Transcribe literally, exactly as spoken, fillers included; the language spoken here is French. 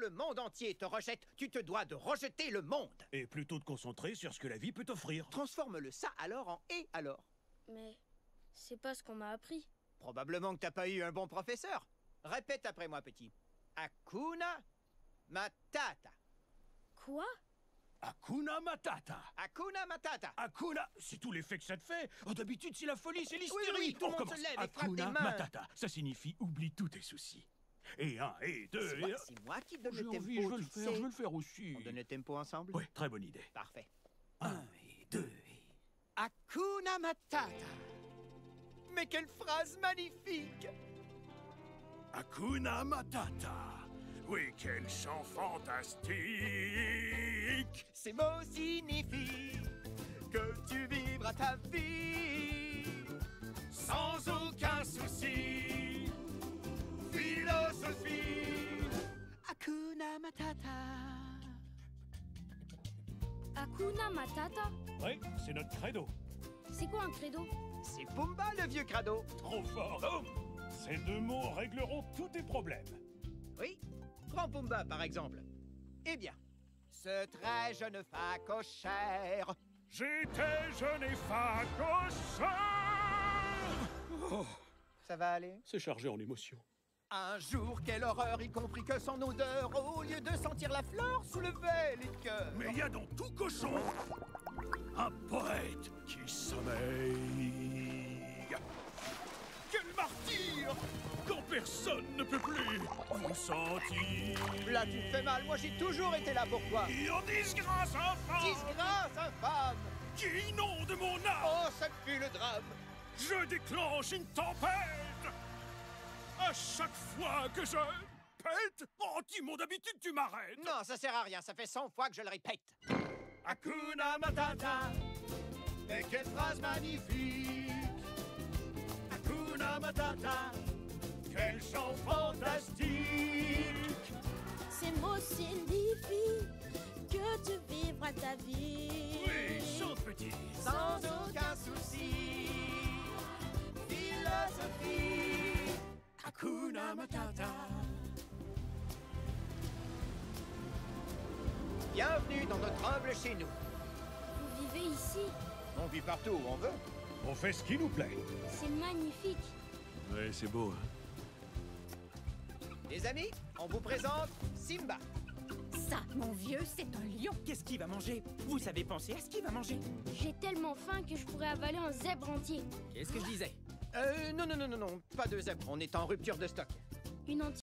le monde entier te rejette, tu te dois de rejeter le monde. Et plutôt de concentrer sur ce que la vie peut offrir. Transforme le ça alors en et alors. Mais c'est pas ce qu'on m'a appris. Probablement que t'as pas eu un bon professeur. Répète après moi, petit. Hakuna Matata. Quoi? Hakuna Matata. Hakuna Matata. Hakuna, c'est tout l'effet que ça te fait. Oh, d'habitude, c'est la folie, c'est l'hystérie. Oui, oui, tout le On monde commence. se lève et frappe Hakuna des mains. Matata, ça signifie oublie tous tes soucis. Et un, et deux, C'est et... moi, c'est moi qui donne J'ai le tempo, envie, je veux tu le faire, sais. je veux le faire aussi. On donne le tempo ensemble? Oui, très bonne idée. Parfait. Un, et deux, et... Hakuna Matata. Mais quelle phrase magnifique! Hakuna Matata. Oui, quel chant fantastique. Ces mots signifient que tu vivras ta vie sans aucun souci. Philosophie. Hakuna Matata. Hakuna Matata? Oui, c'est notre credo. C'est quoi un credo? C'est Pumba le vieux crado. Trop fort. Oh, ces deux mots régleront tous tes problèmes. Oui, prends Pumba par exemple. Eh bien, ce très jeune facochère. J'étais jeune et facochère. Oh, Ça va aller? c'est chargé en émotions. Un jour, quelle horreur, y compris que son odeur, au lieu de sentir la fleur, soulevait les cœurs. Mais il y a dans tout cochon un poète qui sommeille. Quel martyr! Quand personne ne peut plus vous sentir. Là, tu te fais mal, moi j'ai toujours été là pour toi. Et en disgrâce infâme Disgrâce infâme. qui inonde mon âme, Oh, ça fut le drame. je déclenche une tempête. À chaque fois que je pète, oh, dis-moi d'habitude tu m'arrêtes. Non, ça sert à rien, ça fait cent fois que je le répète. Hakuna Matata. Mais quelle phrase magnifique. Hakuna Matata. Quel chant fantastique. Ces mots signifient que tu vivras ta vie Oui, chante petit. Sans aucun souci. Philosophie. Hakuna Matata. Bienvenue dans notre humble chez nous. Vous vivez ici? On vit partout où on veut. On fait ce qui nous plaît. C'est magnifique. Ouais, c'est beau, hein. Les amis, on vous présente Simba. Ça, mon vieux, c'est un lion. Qu'est-ce qu'il va manger? Vous savez penser à ce qu'il va manger? J'ai tellement faim que je pourrais avaler un zèbre entier. Qu'est-ce que je disais? Euh, non, non, non, non, non, pas de zèbre, on est en rupture de stock. Une entière.